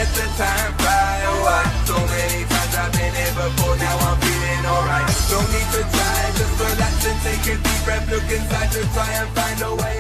let the time fly away. So many times I've been here before, now I'm feeling alright. No need to try, just relax and take a deep breath. Look inside to try and find a way